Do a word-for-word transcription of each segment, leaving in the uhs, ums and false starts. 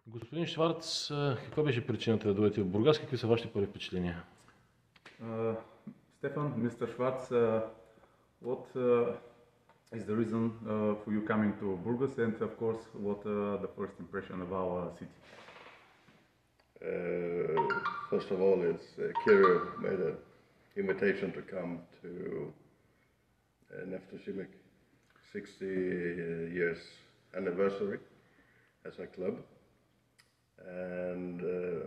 Господин Шварц, каква беше причината да дойдете в Бургас? Какви са вашите първи впечатления? Uh, Stefan, mister Schwarz, uh, what uh, is the reason uh, for you coming to Burgos, and of course, what uh, the first impression of our city? Uh, first of all, it's uh, Kirill made an invitation to come to uh, Neftochimic sixty years anniversary as a club, and uh,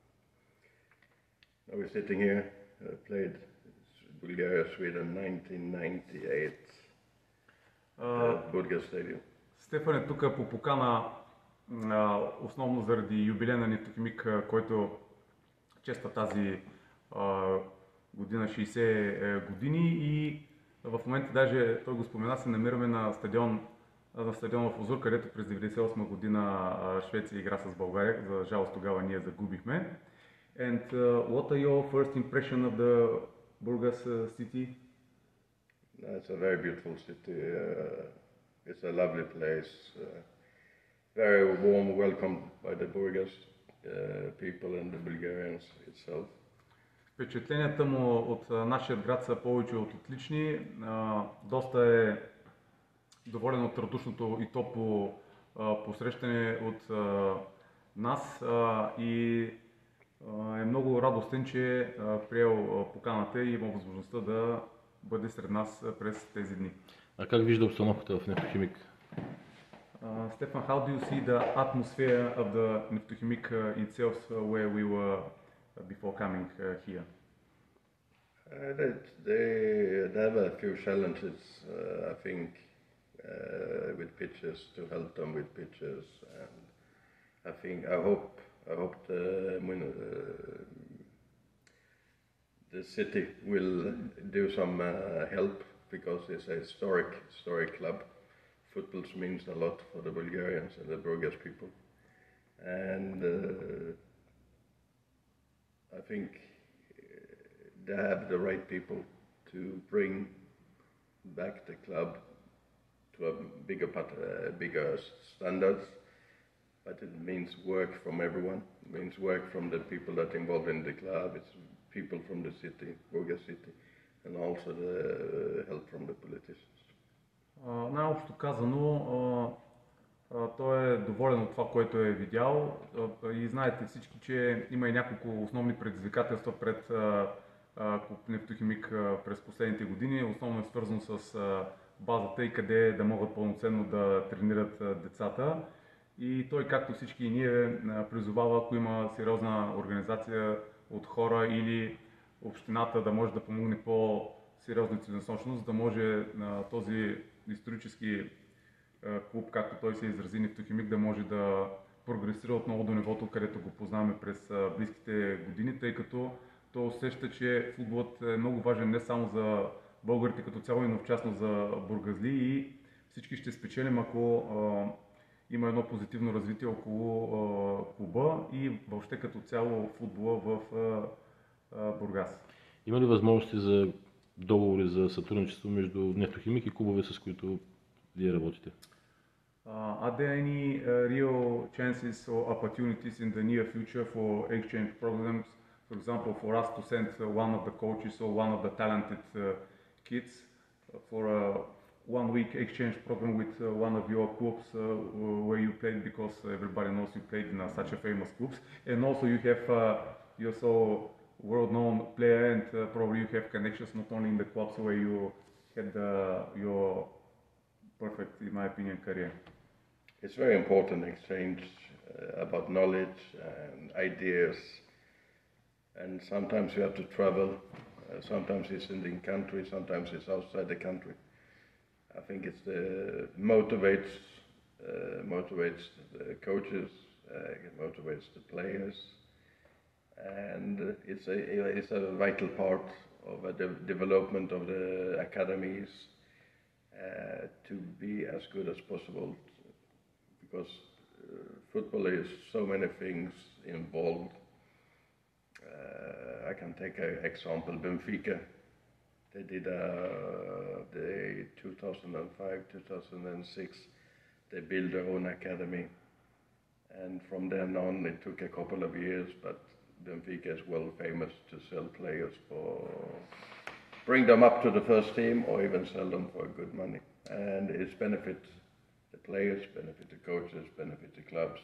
now we're sitting here. Uh, played Bulgaria Sweden nineteen ninety-eight Uh, at Burgas Stadium. Стефан е тук по покана а, основно заради юбилея на Нефтохимик, а, който чества тази а, година шейсет години, и в момента даже той го спомена, се намираме на стадион, на стадион в Озур, където през деветдесет и осма година а, Швеция игра с България. За жалост тогава ние загубихме. And uh, what are your first impression of the Burgas uh, city? It's a very beautiful city. Uh, it's a lovely place. Uh, very warm welcome by the Burgas uh, people and the Bulgarians itself. Впечатленията му от а, нашия град са повече от отлични. А, доста е доволен от радушното и топло а, посрещане от а, нас а, и а, е много радостен, че е приел поканата и има възможността да бъде сред нас през тези дни. А как вижда обстановката в Нефтохимик? Uh, Stefan, how do you see the atmosphere of the Neftochimic uh, itself, uh, where we were uh, before coming uh, here? Uh, they, they, they have a few challenges, uh, I think, uh, with pitches, to help them with pitches, and I think I hope I hope the uh, the city will do some uh, help, because it's a historic historic club. Football means a lot for the Bulgarians and the Burgas people, and uh, I think they have the right people to bring back the club to a bigger part, uh, bigger standards. But it means work from everyone. It means work from the people that are involved in the club. It's people from the city, Burgas city, and also the help from the politicians. Uh, най-общо казано, uh, uh, той е доволен от това, което е видял, uh, и знаете всички, че има и няколко основни предизвикателства пред uh, клуб Нефтохимик uh, през последните години. Основно е свързано с uh, базата и къде да могат пълноценно да тренират uh, децата. И той, както всички и ние, uh, призовава, ако има сериозна организация от хора или общината, да може да помогне по-сериозна целенасоченост, за да може uh, този исторически клуб, както той се изрази, Нефтохимик, да може да прогресира отново до нивото, където го познаваме през близките години, тъй като той усеща, че футболът е много важен не само за българите като цяло, но в частност за бургазли, и всички ще спечелим, ако а, има едно позитивно развитие около а, клуба и въобще като цяло футбола в а, а, Бургас. Има ли възможности за договори за сътрудничество между Нефтохимик и клубове, с които вие работите? Uh, are there any uh, real chances or opportunities in the near future for exchange programs? For example, for us to send uh, one of the coaches or one of the talented uh, kids for a one-week exchange program with uh, one of your clubs uh, where you played, because everybody knows you played in uh, such a famous clubs, and also you have uh, you're so world-known player, and uh, probably you have connections not only in the clubs where you had uh, your perfect, in my opinion, career. It's very important exchange uh, about knowledge and ideas, and sometimes you have to travel. Uh, sometimes it's in the country, sometimes it's outside the country. I think it's the motivates uh, motivates the coaches, uh, motivates the players, and it's a it's a vital part of the development of the academies uh, to be as good as possible, because uh, football is so many things involved. Uh, I can take an example, Benfica. They did uh, the two thousand five, two thousand six, they built their own academy, and And from then on, it took a couple of years, but Benfica is well famous to sell players for, bring them up to the first team or even sell them for good money. And it's benefit the players, benefit the coaches, benefit the clubs.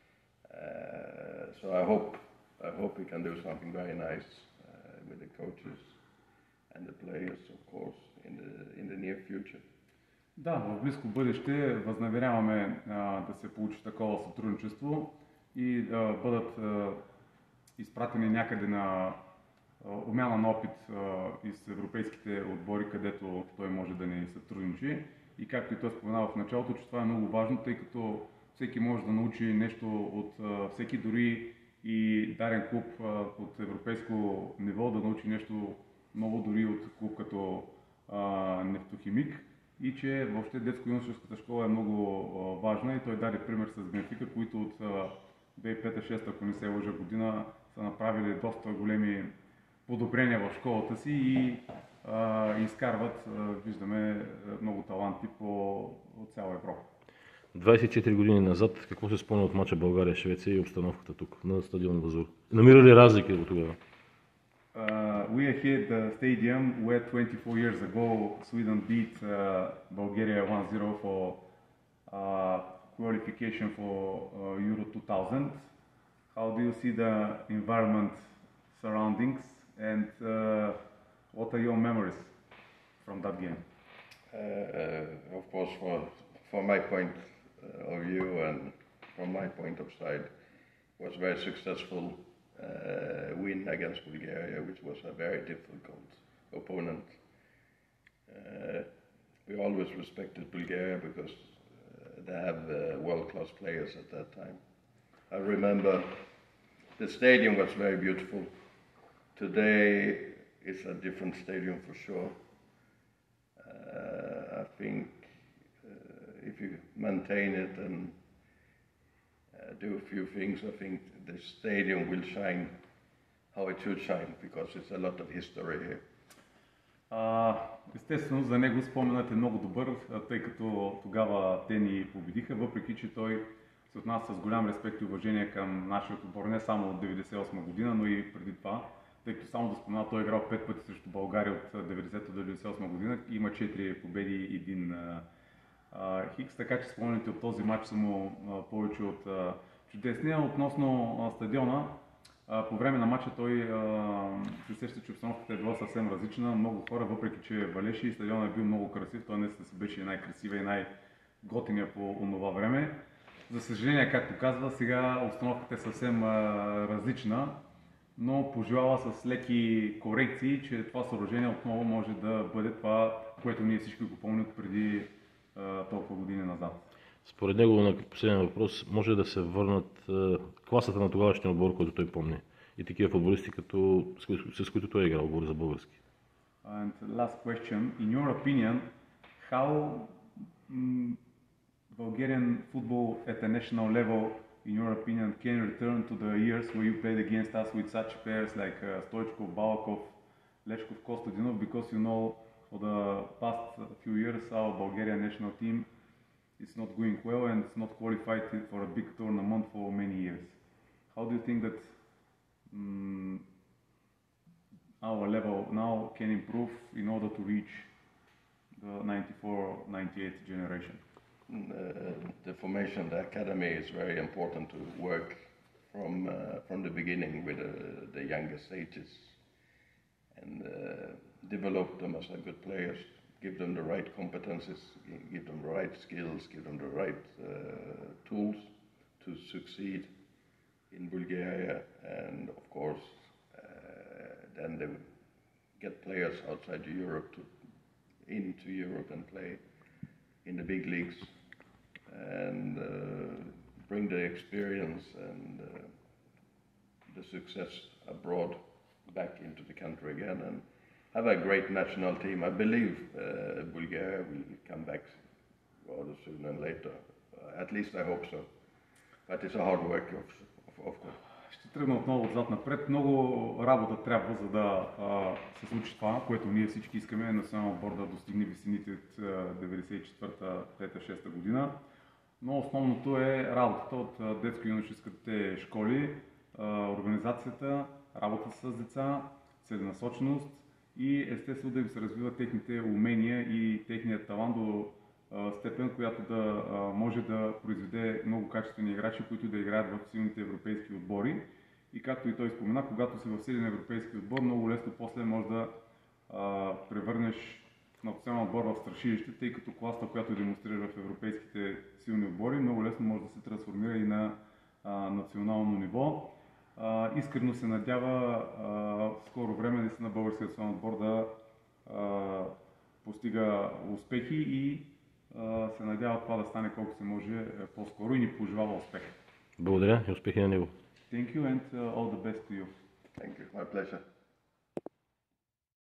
Uh, so I hope, I hope we can do something very nice uh, with the coaches and the players, of course, in the, in the near future. Да, в близко бъдеще възнамеряваме а, да се получи такова сътрудничество и да бъдат а, изпратени някъде на а, обмяна на опит а, из европейските отбори, където той може да ни сътрудничи. И както и той споменава в началото, че това е много важно, тъй като всеки може да научи нещо от а, всеки, дори и дарен клуб а, от европейско ниво да научи нещо ново, дори от клуб като а, Нефтохимик. И че въобще детско-юношеската школа е много а, важна и той даде пример с Бенфика, които от две хиляди и пета - шеста, ако не се лъжа година, са направили доста големи подобрения в школата си и а, изкарват, а, виждаме, много таланти по цяла Европа. двадесет и четири години назад, какво се спомня от мача България-Швеция и обстановката тук на стадион Вазур? Намира ли разлики от тогава? Uh, we are here at the stadium where twenty-four years ago Sweden beat uh, Bulgaria one zero for uh, qualification for uh, Euro two thousand. How do you see the environment, surroundings, and uh, what are your memories from that game? Uh, of course, for, for my point of view and from my point of sight, was very successful uh, win against Bulgaria, which was a very difficult opponent. Uh, we always respected Bulgaria because uh, they have uh, world-class players at that time. I remember the stadium was very beautiful. Today it's a different stadium for sure. Uh, I think uh, if you maintain it and uh, do a few things, I think the stadium will shine how it should shine because it's a lot of history here. Uh, естествено, за него споменът е много добър, тъй като тогава те ни победиха, въпреки че той се отнася с голям респект и уважение към нашия отбор, не само от деветдесет и осма година, но и преди това, тъй като само да спомена, той е играл пет пъти срещу България от деветдесета до деветдесет и осма година, има четири победи и един uh, хикс, така че спомените от този матч са му uh, повече от uh, чудесния. Относно uh, стадиона, uh, по време на матча той uh, се сеща, че обстановката е била съвсем различна, много хора, въпреки че валеше и стадионът е бил много красив, той наистина си беше най-красивия и най-готиния по онова време. За съжаление, както казва, сега обстановката е съвсем а, различна, но пожелава с леки корекции, че това съоръжение отново може да бъде това, което ние всички го помним преди а, толкова години назад. Според него, на последния въпрос, може да се върнат а, класата на тогавашния отбор, който той помни, и такива футболисти, като, с, с които той е играл, говори за български. And last question, in your opinion, how mm, Bulgarian football at a national level, in your opinion, can return to the years where you played against us with such players like uh, Stoichkov, Balakov, Leshkov, Kostadinov, because you know for the past few years our Bulgarian national team is not going well and it's not qualified for a big tournament for many years. How do you think that um, our level now can improve in order to reach the ninety-four ninety-eight generation? Uh, the formation, the academy is very important to work from uh, from the beginning with uh, the youngest ages and uh, develop them as a good players, give them the right competences, give them the right skills, give them the right uh, tools to succeed in Bulgaria, and of course uh, then they get players outside Europe to into Europe and play in the big leagues and uh, bring the experience and uh, the success abroad back into the country again and have a great national team. I believe uh, Bulgaria will come back rather sooner than later. Uh, at least I hope so. But it's a hard work, of, of, of course. Ще тръгна отново отзад напред. Много работа трябва, за да а, се случи това, което ние всички искаме националния отбор да достигне висините от деветдесет и четвърта, пета, шеста година. Но основното е работата от детско-юношеските школи, организацията, работа с деца, целенасоченост и естествено да им се развиват техните умения и техният талант до степен, която да може да произведе много качествени играчи, които да играят в силните европейски отбори. И както и той спомена, когато си в силен европейски отбор, много лесно после може да а, превърнеш национален отбор в страшилище, тъй като класата, която демонстрира в европейските силни отбори, много лесно може да се трансформира и на а, национално ниво. А, искрено се надява а, в скоро време наистина българският национален отбор да а, постига успехи и а, се надява това да стане колко се може по-скоро и ни пожелава успех. Благодаря и успехи на него. Thank you and uh, all the best to you. Thank you. My pleasure.